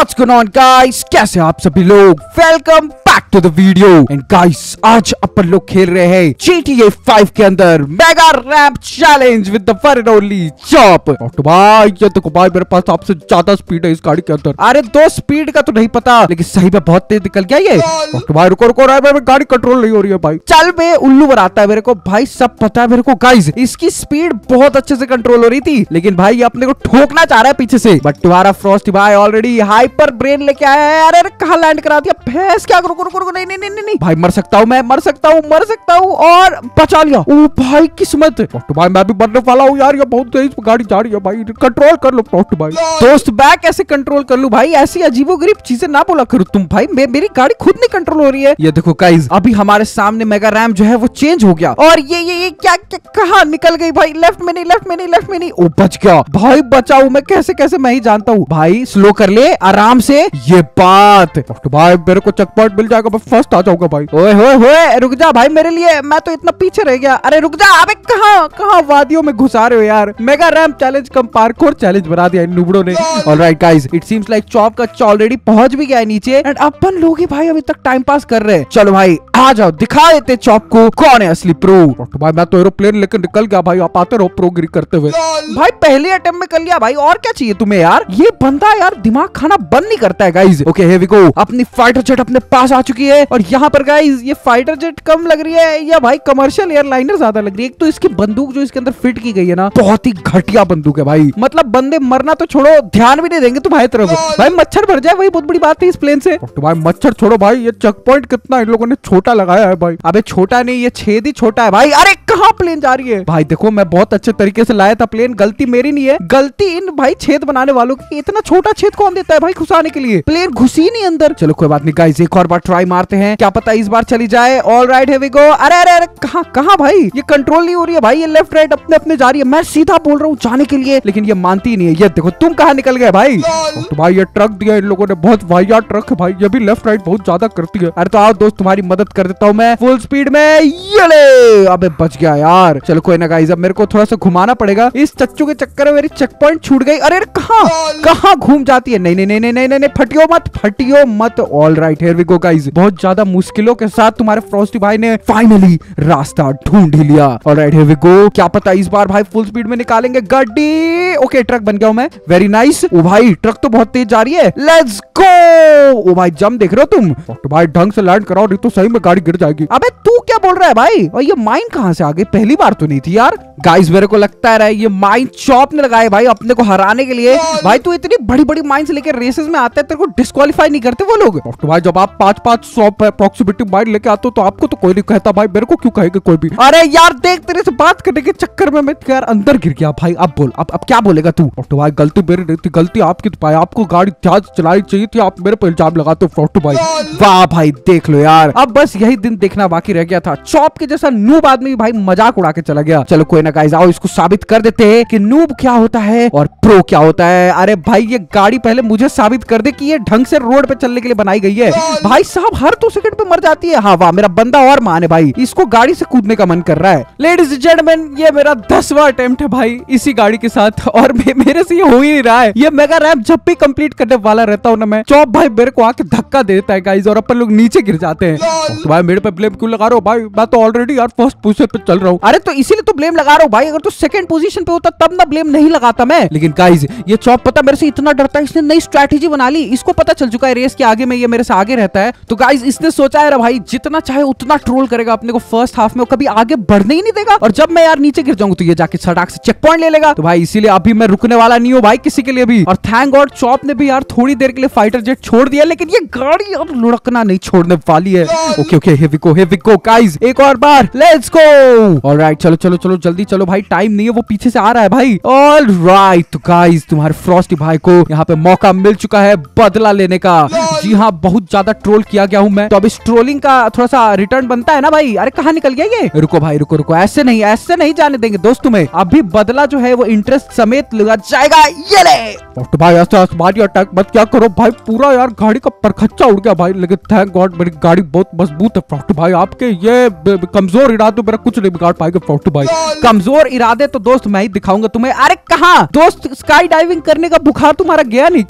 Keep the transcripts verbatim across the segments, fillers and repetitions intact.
What's going on guys? कैसे आप सभी लोग? Welcome back to the video and guys आज अपन लोग खेल रहे हैं G T A फाइव के अंदर mega ramp challenge with the one and only Chop. तो भाई ये देखो भाई मेरे पास आपसे ज्यादा स्पीड है इस गाड़ी के अंदर। अरे दो स्पीड का तो नहीं पता लेकिन सही में बहुत तेज निकल गया ये। तो भाई रुको रुको भाई गाड़ी कंट्रोल नहीं हो रही है भाई। चल बे उल्लू बनाता है मेरे को भाई, सब पता है मेरे को गाइस। इसकी स्पीड बहुत अच्छे से कंट्रोल हो रही थी लेकिन भाई ये अपने को ठोकना चाह रहा है पीछे से। बट तुम्हारा फ्रॉस्टी भाई ऑलरेडी हाइपर ब्रेन लेके आया है। अरे कहाँ लैंड करा दिया भैंस, क्या करो करो नहीं नहीं नहीं नहीं भाई, मर सकता हूँ मैं, मर सकता हूँ मर सकता हूँ और बचा लिया। ओ भाई किस्मत। तो भाई मैं भी मरने वाला हूँ यार, ये बहुत तेज गाड़ी जा रही है भाई, कंट्रोल कर लो प्रोस्ट भाई। दोस्त बैक कैसे कंट्रोल कर लूं भाई, ऐसी अजीबोगरीब चीजें ना बोला करो तुम भाई। मे, मेरी गाड़ी खुद नहीं कंट्रोल हो रही है। ये देखो गाइस अभी हमारे सामने मेगा रैंप जो है वो चेंज हो गया और ये ये ये क्या, क्या कहाँ निकल गई भाई, लेफ्ट में नहीं लेफ्ट में नहीं लेफ्ट में नहीं। ओ बच गया भाई, बचाऊ मैं कैसे कैसे मैं ही जानता हूँ भाई। स्लो कर ले आराम से, ये बात तो भाई मेरे को चेक पॉइंट मिल जाएगा, मैं फर्स्ट आ जाऊंगा भाई। ओए होए होए रुक जा भाई मेरे लिए, मैं तो इतना पीछे रह गया। अरे रुक जा, अबे कहाँ कहाँ वादियों में घुसा रहे हो यार। Mega ramp challenge cum parkour challenge बना दिया इन नुबड़ों ने। Alright guys it seems like Chop का ऑलरेडी पहुंच भी गया है नीचे एंड अपन लोग ही भाई अभी तक टाइम पास कर रहे हैं। चलो भाई आ जाओ दिखा देते चॉप को कौन है असली प्रो। तो भाई मैं तो एरोप्लेन लेकर निकल गया भाई, आप आते रहो प्रोगिरी करते हुए। भाई पहले अटेम्प्ट में कर लिया भाई, और क्या चाहिए तुम्हें यार। ये बंदा यार दिमाग खाना बंद नहीं करता है guys. Okay here we go, अपनी फाइटर जेट अपने पास आ चुकी है और यहाँ पर गाइस ये फाइटर जेट कम लग रही है या भाई कमर्शियल एयरलाइनर ज्यादा लग रही है। एक तो इसकी बंदूक जो इसके अंदर फिट की गई है ना बहुत ही घटिया बंदूक है भाई, मतलब बंदे मरना तो छोड़ो ध्यान भी नहीं देंगे तुम्हारी तरफ। भाई मच्छर भर जाए वही बहुत बड़ी बात है इस प्लेन से। तो भाई मच्छर छोड़ो भाई, ये चेक पॉइंट कितना इन लोगों ने छोटा लगाया है भाई। अबे छोटा नहीं ये छेद ही छोटा है भाई। अरे कहाँ प्लेन जा रही है भाई, देखो मैं बहुत अच्छे तरीके से लाया था प्लेन, गलती मेरी नहीं है, गलती इन भाई छेद बनाने वालों की। इतना छोटा छेद कौन देता है भाई घुसाने के लिए, प्लेन घुसी नहीं अंदर। चलो कोई बात नहीं गाइस, एक और बार ट्राई मारते हैं, क्या पता इस बार चली जाए। All right here we go. अरे अरे अरे कहाँ कहाँ भाई, ये कंट्रोल नहीं हो रही है भाई, ये लेफ्ट राइट अपने अपने जा रही है। मैं सीधा बोल रहा हूँ जाने के लिए लेकिन ये मानती नहीं है। ये देखो तुम कहाँ निकल गए भाई। तो भाई ये ट्रक दिया इन लोगों ने, बहुत वाहियात ट्रक है भाई, ये भी लेफ्ट राइट बहुत ज्यादा करती है। अरे तो आओ दोस्त तुम्हारी मदद कर देता हूँ मैं फुल स्पीड में। ये ले अबे बच गया यार। चलो कोई ना गाइस, अब मेरे को थोड़ा सा घुमाना पड़ेगा, इस चच्चू के चक्कर में मेरी चेक पॉइंट छूट गई। अरे कहाँ कहाँ घूम जाती है, नहीं नहीं नहीं नहीं नहीं नहीं फटियो मत फटियो मत। All right here we go guys, बहुत ज्यादा मुश्किलों के साथ तुम्हारे फ्रॉस्टी भाई ने फाइनली रास्ता ढूंढ ही लिया। All right here we go, क्या पता इस बार भाई फुल स्पीड में निकालेंगे गाड़ी। ओके ट्रक बन गया हूं मैं, वेरी नाइस। ओ भाई ट्रक तो बहुत तेज जा रही है, लेट्स गो। ओ भाई जम देख रहे हो तुम, तो भाई ढंग से लैंड कराओ नहीं तो सही में गाड़ी गिर जाएगी। अबे तू क्या बोल रहा है भाई, और ये माइन कहाँ से आ गई, पहली बार तो नहीं थी यार। गाइस मेरे को लगता है ये माइन चॉप ने लगाए भाई अपने को हराने के लिए। भाई तू इतनी बड़ी बड़ी माइन से लेकर रेसेस में आता है, तेरे को डिस्क्वालीफाई नहीं करते वो लोग। तो भाई जब आप पांच पांच सौ अप्रोक्सीमेटली माइन लेके आते हो तो आपको तो कोई नहीं कहता भाई, मेरे को क्यों कहेगा कोई भी। अरे यार देख तेरे से बात करने के चक्कर में मैं यार अंदर गिर गया भाई। अब बोल अब अब क्या बोलेगा तू। तो भाई गलती मेरी नहीं थी, गलती आपकी थी भाई, आपको गाड़ी तेज चलाई चाहिए थी, आप मेरे पर इल्जाम लगाते हो फ्रॉस्टी भाई। वाह भाई देख लो यार, अब बस यही दिन देखना बाकी रह गया था। चॉप के जैसा नूब आदमी भाई मजाक उड़ा के चला गया। चलो कोई ना गाइस आओ इसको साबित कर देते हैं कि नूब क्या होता है और प्रो क्या होता है। अरे भाई ये गाड़ी पहले मुझे साबित कर दे कि ये ढंग से रोड पे चलने के लिए बनाई गई है। भाई साहब हर दो सेकंड पे मर जाती है। हाँ वाह मेरा बंदा और मान है भाई, इसको गाड़ी से कूदने का मन कर रहा है। लेडीज एंड जेंटलमैन ये मेरा दसवां अटेम्प्ट है भाई इसी गाड़ी के साथ और मे, मेरे से ये हो ही नहीं रहा है। ये मेगा रैंप जब भी कंप्लीट करने वाला रहता हूँ ना मैं, चॉप भाई मेरे को आके धक्का देता है गाइस और अपन लोग नीचे गिर जाते हैं। तो भाई मेरे पे ब्लेम क्यों लगा रहे हो भाई, मैं तो ऑलरेडी यार फर्स्ट पोजीशन पे चल रहा हूँ। अरे तो इसीलिए तो ब्लेम लगा रहा हूँ भाई, अगर तो सेकंड पोजीशन पे होता तब ना ब्लेम नहीं लगाता मैं। लेकिन गाइस ये चॉप पता मेरे से इतना डरता है, इसने नई स्ट्रैटेजी बना ली, इसको पता चल चुका है रेस के आगे में ये मेरे से आगे रहता है। तो गाइस इसने सोचा है भाई जितना चाहे उतना ट्रोल करेगा अपने को फर्स्ट हाफ में, कभी आगे बढ़ने ही नहीं देगा और जब मैं यार नीचे गिर जाऊंगा तो ये जाके सड़क से चेक पॉइंट ले लेगा। तो भाई इसीलिए अभी मैं रुकने वाला नहीं हूँ भाई किसी के लिए भी। और थैंक गॉड चॉप ने भी यार थोड़ी देर के लिए फाइटर जेट छोड़ दिया, लेकिन ये गाड़ी अब लुढ़कना नहीं छोड़ने वाली है। Okay okay here we go here we go guys, एक और बार लेट्स गो। ऑलराइट चलो चलो चलो जल्दी चलो भाई, टाइम नहीं है, वो पीछे से आ रहा है भाई। ऑलराइट तो गाइस तुम्हारे फ्रॉस्टी भाई को यहाँ पे मौका मिल चुका है बदला लेने का। जी हाँ बहुत ज्यादा ट्रोल किया गया हूँ मैं, तो अब इस ट्रोलिंग का थोड़ा सा रिटर्न बनता है ना भाई। अरे कहाँ निकल गया ये, रुको भाई रुको रुको, ऐसे नहीं ऐसे नहीं जाने देंगे दोस्त तुम्हें, अभी बदला जो है वो इंटरेस्ट समेत लगा जाएगा। ये ले तो भाई ऐसे आसमानी अटैक मत क्या करो भाई, पूरा यार गाड़ी का परखच्चा उड़ गया भाई, लेकिन थैंक गॉड मेरी गाड़ी बहुत मजबूत है फ्रॉस्टी भाई, आपके ये कमजोर इरादे मेरा कुछ नहीं बिगाड़ पाएगा फ्रॉस्टी भाई। कमजोर इरादे तो दोस्त मैं ही दिखाऊंगा तुम्हें। अरे कहाँ दोस्त, स्काई डाइविंग करने का बुखार तुम्हारा गया नहीं क्या? मेरे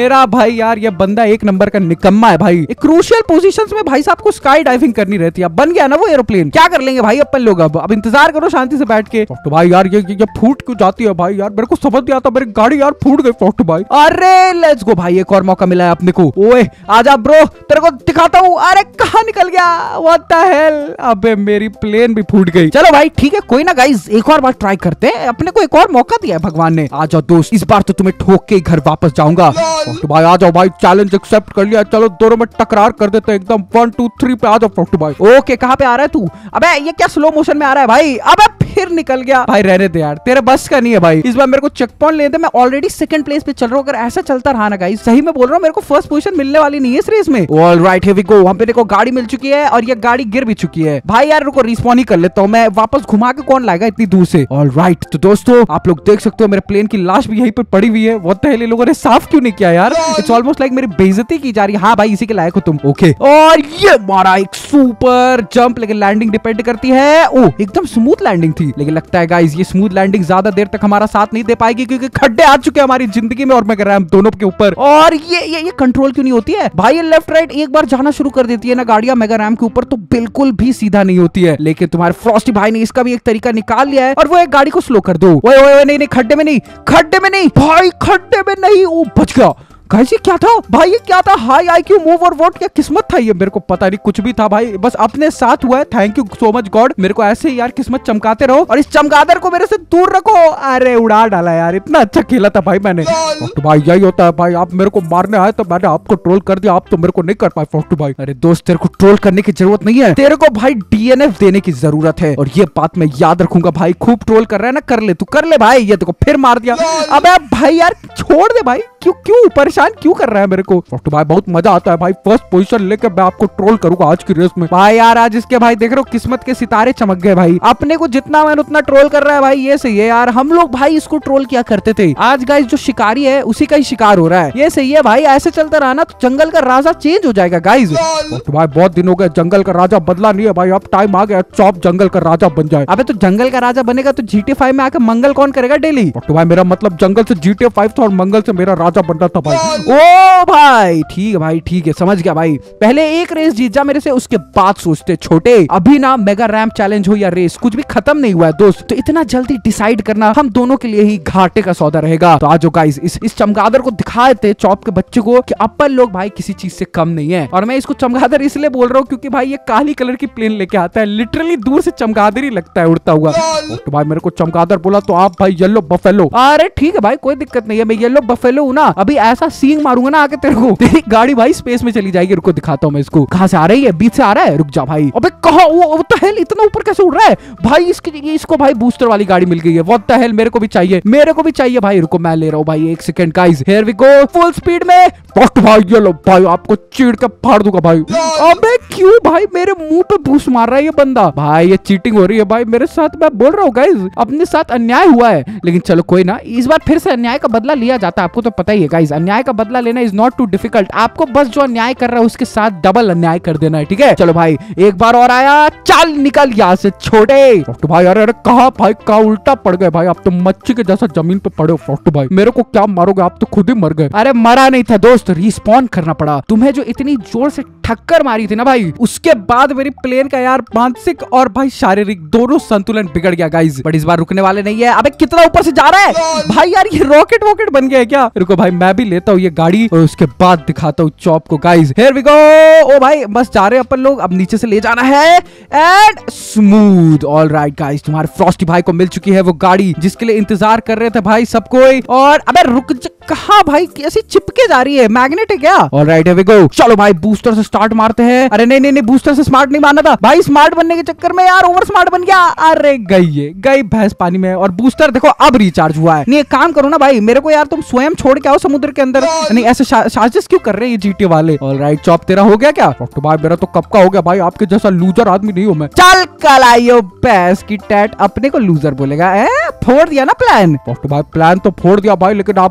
मेरा भाई यार ये बंदा एक नंबर का निकम्मा है भाई। एक क्रूशियल पोजीशंस में भाई साहब को स्काई डाइविंग करनी रहती है। अब बन गया ना वो एरोप्लेन, क्या कर लेंगे भाई अपन लोग। अब अब इंतजार करो शांति से बैठ के। तो भाई यार ये ये फूट क्यों जाती है भाई यार, मेरे को समझ नहीं आता, मेरी गाड़ी यार फूट गई फोटो भाई। अरे लेट्स गो भाई, एक और मौका मिला है अपने को। ओए आजा ब्रो, तेरे को दिखाता हूँ। अरे कहाँ निकल गया, व्हाट द हेल। अबे मेरी प्लेन भी फूट गई। चलो भाई ठीक है, कोई ना गाइस, एक और बार ट्राई करते हैं, अपने को एक और मौका दिया है भगवान ने। आ जाओ दोस्त, इस बार तो तुम्हें ठोक के घर वापस जाऊंगा। तो भाई आ जाओ भाई, चैलेंज एक्सेप्ट कर लिया। चलो दोनों में टकरार कर देते हैं एकदम। वन टू थ्री पे आ जाओ फोटो भाई। ओके कहाँ पे आ रहा है तू? अबे ये क्या स्लो मोशन में आ रहा है भाई? अबे फिर निकल गया भाई, रहने दे यार, तेरे बस का नहीं है भाई। इस बार मेरे को चेक पॉइंट लेने दे, मैं ऑलरेडी सेकंड प्लेस पे चल रहा हूँ। अगर ऐसा चलता रहा ना गाइस, सही में बोल रहा हूँ, मेरे को फर्स्ट पोजीशन मिलने वाली नहीं है इस रेस में। Alright here we go. वहां पे देखो गाड़ी मिल चुकी है और ये गाड़ी गिर भी चुकी है भाई। यार रुको, रिस्पॉन ही कर लेता हूँ मैं, वापस घुमा के कौन लाएगा इतनी दूर से। ऑलराइट तो दोस्तों आप लोग देख सकते हो मेरे प्लेन की लाश भी यहीं पे पड़ी हुई है। व्हाट द हेल, लोगों ने साफ क्यों नहीं किया यार? इट्स ऑलमोस्ट लाइक मेरी बेइज्जती की जा रही है। हाँ भाई इसी के लायक हो तुम। ओके और ये मारा एक सुपर जंप, लेकिन लैंडिंग डिपेंड करती है। ओ एकदम स्मूथ लैंडिंग थी, लेकिन लगता है गाइस ये स्मूथ लैंडिंग ज्यादा देर तक हमारा साथ नहीं दे पाएगी, क्योंकि खड्डे आ चुके हैं हमारी जिंदगी में और मैं कर रहा हूं दोनों के ऊपर। और ये ये ये कंट्रोल क्यों नहीं होती है भाई? ये लेफ्ट राइट एक बार जाना शुरू कर देती है ना गाड़ियां मेगा रैम के ऊपर, तो बिल्कुल भी सीधा नहीं होती है। लेकिन तुम्हारे फ्रॉस्टी भाई ने इसका भी एक तरीका निकाल लिया है, और वो एक गाड़ी को स्लो कर दो। ओए ओए नहीं नहीं, खड्डे में नहीं, खड्डे में नहीं भाई, खड्डे में नहीं। ओ बच गया। गाइस ये क्या था भाई, ये क्या था? हाई आईक्यू मूव और वोट, क्या किस्मत था ये? मेरे को पता नहीं, कुछ भी था भाई, बस अपने साथ हुआ है। Thank you so much God, मेरे को ऐसे ही यार किस्मत चमकाते रहो और इस चमगादड़ को मेरे से दूर रखो। अरे उड़ा डाला यार, इतना अच्छा खेला था भाई मैंने। फोटू भाई यही होता है भाई, आप मेरे को मारने आए तो मैंने आपको ट्रोल कर दिया, आप तो मेरे को नहीं कर पाए फोटू भाई। अरे दोस्त तेरे को ट्रोल करने की जरूरत नहीं है, तेरे को भाई डीएनएफ देने की जरूरत है, और ये बात मैं याद रखूंगा भाई। खूब ट्रोल कर रहा है ना, कर ले तू, कर ले भाई। ये देखो फिर मार दिया। अबे भाई यार छोड़ दे भाई, क्यों क्यों परेशान क्यों कर रहा है मेरे को? फोटू भाई बहुत मजा आता है भाई, फर्स्ट पोजीशन लेके मैं आपको ट्रोल करूंगा आज की रेस में भाई। यार आज इसके भाई देख रहे हो किस्मत के सितारे चमक गए भाई। अपने को जितना मैंने उतना ट्रोल कर रहा है भाई, ये सही है यार। हम लोग भाई इसको ट्रोल किया करते थे, आज गाइस जो शिकारी है उसी का ही शिकार हो रहा है। ये सही है भाई, ऐसे चलता रहा ना तो जंगल का राजा चेंज हो जाएगा गाइस। फोटू भाई बहुत दिन हो गए जंगल का राजा बदला नहीं है भाई, अब टाइम आ गया चॉप जंगल का राजा बन जाए। अबे तो जंगल का राजा बनेगा तो जीटी फाइव में आकर मंगल कौन करेगा डेली? फोटू भाई मेरा मतलब जंगल से जीटी फाइव था और मंगल से मेरा राजा बनना था भाई। ओ भाई ठीक है भाई, ठीक है समझ गया भाई। पहले एक रेस जीत जा मेरे से, उसके बाद सोचते छोटे। अभी ना मेगा रैंप चैलेंज हो या रेस, कुछ भी खत्म नहीं हुआ है दोस्त, तो इतना जल्दी डिसाइड करना हम दोनों के लिए ही घाटे का सौदा रहेगा। तो आज गाइस इस इस चमगादड़ को दिखा देते चॉप के बच्चे को कि अपन लोग भाई किसी चीज से कम नहीं है। और मैं इसको चमगादड़ इसलिए बोल रहा हूँ क्योंकि भाई ये काली कलर की प्लेन लेके आता है, लिटरली दूर से चमगादड़ ही लगता है उड़ता हुआ। तो भाई मेरे को चमगादड़ बोला तो आप भाई येलो बफेलो। अरे ठीक है भाई कोई दिक्कत नहीं है, मैं येलो बफेलो हूँ ना। अभी ऐसा सींग मारूंगा ना आके तेरे को, तेरी गाड़ी भाई स्पेस में चली जाएगी। रुको दिखाता हूँ मैं इसको, कहाँ से आ रही है? बीच से आ रहा है, रुक जा भाई। अबे कहाँ वो तो हेल, इतना ऊपर कैसे उड़ रहा है भाई? इसकी इसको भाई बूस्टर वाली गाड़ी मिल गई है। व्हाट द हेल, मेरे को भी चाहिए, मेरे को भी चाहिए भाई। रुको मैं ले रहा हूँ भाई, एक second guys, here we go full speed में। भाई ये लो भाई, आपको चीड़ के फाड़ दूंगा भाई। अबे क्यों भाई मेरे मुंह पे बूस्ट मार रहा है ये बंदा? भाई ये चीटिंग हो रही है भाई मेरे साथ, मैं बोल रहा हूँ गाइस, अपने साथ अन्याय हुआ है। लेकिन चलो कोई ना, इस बार फिर से अन्याय का बदला लिया जाता है, आपको तो पता ही है गाइस। अन्याय का बदला लेना इज नॉट टू डिफिकल्ट, आपको बस जो अन्याय कर रहा है उसके साथ डबल अन्याय कर देना है, ठीक है? चलो भाई एक बार और आया, चल निकल यहाँ से छोटे। फोटू भाई अरे अरे कहा भाई, कहा उल्टा पड़ गए भाई, आप तो मच्छी के जैसा जमीन पे पड़े हो। फोटू भाई मेरे को क्या मारोगे, आप तो खुद ही मर गए। अरे मरा नहीं था दोस्त, रिस्पॉन करना पड़ा। तुम्हें जो इतनी जोर से ठक्कर मारी थी ना भाई, उसके बाद मेरी प्लेन का यार मानसिक और भाई शारीरिक दोनों संतुलन बिगड़ गया गाइस। बट इस बार रुकने वाले नहीं है। अबे कितना ऊपर से जा रहा है भाई, यार ये रॉकेट वॉकेट बन गया है क्या? रुको भाई मैं भी लेता हूँ ये गाड़ी और उसके बाद दिखाता हूँ चॉप को गाइस। Here we go. ओ भाई बस जा रहे हैं अपन लोग, अब नीचे से ले जाना है एंड स्मूथ। ऑलराइट गाइस, तुम्हारे फ्रॉस्टी भाई को मिल चुकी है वो गाड़ी जिसके लिए इंतजार कर रहे थे भाई सब कोई। और अबे रुक, कहाँ भाई कैसी चिपके जा रही है, मैग्नेट है क्या? Alright here we go. चलो भाई बूस्टर से स्टार्ट मारते हैं। अरे नहीं नहीं नहीं, बूस्टर से स्मार्ट नहीं मारना था भाई, स्मार्ट बनने के चक्कर में यार ओवर स्मार्ट बन गया। अरे गई ये गई भैंस पानी में, और बूस्टर देखो अब रिचार्ज हुआ है। नहीं एक काम करो ना भाई, मेरे को यार तुम स्वयं छोड़ के आओ समुद्र के अंदर। नहीं ऐसे साजिश क्यों कर रहे हैं ये जीटी वाले? ऑलराइट चॉप तेरा हो गया क्या? तो भाई मेरा तो कब का हो गया भाई, आपके जैसा लूजर आदमी नहीं हूं मैं। चल कल आइयो भैंस की टैट, अपने को लूजर बोलेगा? फोड़ दिया ना प्लान? तो भाई प्लान तो फोड़ दिया भाई, लेकिन आप भी तो बाहर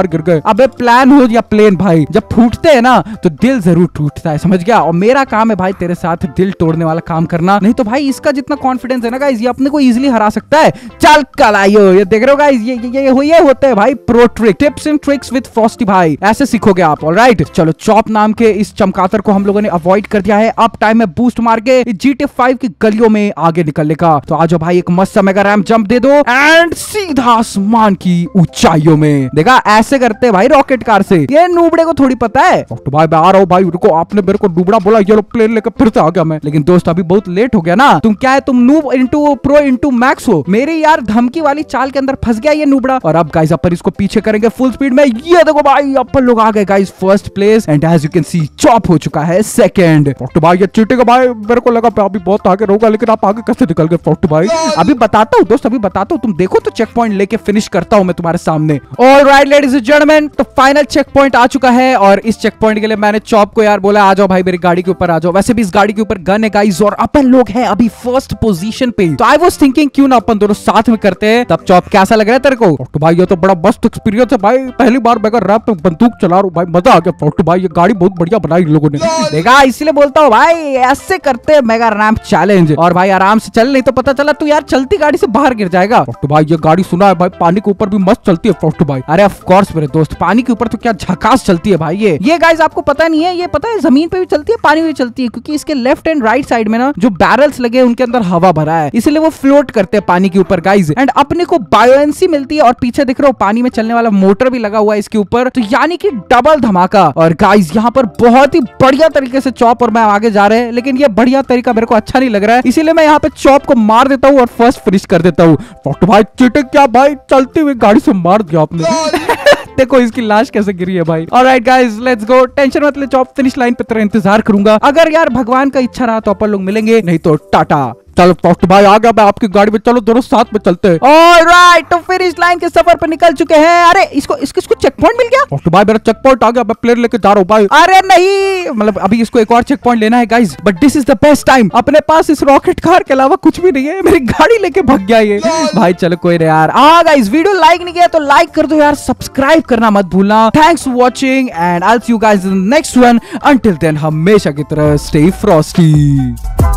गिर गए। अबे प्लान हो या प्लेन भाई, जब फूटते हैं ना तो दिल जरूर टूटता है, समझ गया। और मेरा काम है भाई तेरे साथ दिल तोड़ने वाला काम करना, नहीं तो भाई इसका जितना कॉन्फिडेंस है ना गाइस, ये अपने को इजीली हरा सकता है। चल कल आइयो, ये देख रहे हो गाइस, ये ये ये, ये होते हैं भाई pro trick, tips and tricks with Frosty भाई, ऐसे सीखोगे आप। ऑलराइट, चलो चॉप नाम के इस चमकातर को हम लोगों ने अवॉइड कर दिया है। अब टाइम है बूस्ट मार के जीटी फाइव की गलियों में आगे निकलने का। तो आज भाई एक मस्त सा मेगा रैंप जंप दे दो एंड सीधा आसमान की ऊंचाइयों में। देखा ऐसे करते हैं भाई रॉकेट कार से, ये नूबड़े को थोड़ी पता है। तो भाई मैं आ रहा हूँ भाई, रुको, आपने मेरे को नूबड़ा बोला, ये लो प्लेन लेकर फिर से आ गया मैं। लेकिन दोस्त अभी बहुत लेट हो गया ना, तुम क्या है, तुम noob into pro into max हो। मेरी यार धमकी वाली चाल के अंदर फंस गया ये नूबड़ा। और अब गाइस अपन इसको पीछे करेंगे फुल स्पीड में। ये देखो भाई अपन लोग आ गए guys first place and as you can see Chop हो चुका है सेकंड। तो भाई ये चीटिंग भाई, मेरे को लगा अभी बहुत आगे रहूंगा, लेकिन आप आगे कैसे निकल गए फोर्ट भाई? अभी बताता हूँ दोस्त, अभी बताता हूँ, तुम देखो तो चेक पॉइंट लेके फिनिश करता हूँ मैं तुम्हारे सामने। ऑलराइट लेडीज एंड जेंटलमैन, तो फाइनल चेक पॉइंट आ चुका है और इस चेक पॉइंट के लिए मैंने चॉप को यार बोला आ जाओ भाई मेरी गाड़ी के ऊपर आ जाओ। वैसे भी इस गाड़ी के ऊपर गन है गाइस और अपन लोग हैं अभी फर्स्ट पोजीशन पे। तो आई वाज थिंकिंग क्यों ना अपन दोनों साथ में करते हैं। तब चॉप कैसा लग रहा है तेरे को? तो भाई ये तो बड़ा मस्त एक्सपीरियंस है भाई, पहली बार मैं रैप पे बंदूक चला रहा हूँ भाई, मजा आ गया। तो भाई ये गाड़ी बहुत बढ़िया बनाई इन लोगों ने, देखा, इसलिए बोलता हूँ भाई ऐसे करते हैं मेगा रैंप चैलेंज। और भाई आराम से चल, नहीं तो पता चला तू यार चलती गाड़ी से बाहर गिर जाएगा। तो भाई ये गाड़ी सुना है भाई पानी के ऊपर भी मस्त चलती है फोर्ट भाई। अरे ऑफ कोर्स मेरे दोस्त, पानी के ऊपर तो क्या झकास चलती है भाई। ये ये गाइस आपको पता नहीं है, ये पता है जमीन पे भी चलती है पानी में भी चलती है, क्योंकि इसके लेफ्ट एंड राइट साइड में ना जो बैरल्स लगे उनके अंदर हवा भरा है, इसलिए वो फ्लोट करते हैं पानी के ऊपर गाइस। एंड अपने को बायोएंसी मिलती है और पीछे दिख रहा हो पानी में चलने वाला मोटर भी लगा हुआ है इसके ऊपर, तो यानी कि डबल धमाका। और गाइस यहाँ पर बहुत ही बढ़िया तरीके से चॉप और मैं आगे जा रहे हैं, लेकिन ये बढ़िया तरीका मेरे को अच्छा नहीं लग रहा है, इसीलिए मैं यहाँ पे चॉप को मार देता हूँ और फर्स्ट फिनिश कर देता हूँ। तो भाई चीटिंग क्या भाई, चलती हुई गाड़ी से मार दिया आपने। देखो इसकी लाश कैसे गिरी है भाई। Alright guys let's go, tension मत ले, चॉप फिनिश लाइन पे तेरा इंतजार करूंगा। अगर यार भगवान का इच्छा रहा तो अपन लोग मिलेंगे, नहीं तो टाटा। चलो तो भाई आ गया मैं आपकी गाड़ी में, चलो दोनों साथ में चलते हैं। ऑलराइट, तो फिनिश लाइन के सफर पे निकल चुके हैं। अरे इसको इसको इसको चेक पॉइंट मिल गया। तो भाई मेरा चेक पॉइंट आ गया, मैं प्लेन लेके जा रहा हूँ भाई। अरे नहीं, मतलब अभी इसको एक और चेक पॉइंट लेना है guys, but this is the best time. अपने पास इस रॉकेट कार के अलावा कुछ भी नहीं है, मेरी गाड़ी लेके भाग गया ये भाई। चलो कोई नहीं यार। हाँ गाइस, वीडियो लाइक नहीं किया तो लाइक कर दो यार, सब्सक्राइब करना मत भूलना। Thanks for watching and I will see you guys in the next one. Until then हमेशा की तरह स्टे फ्रॉस्टी।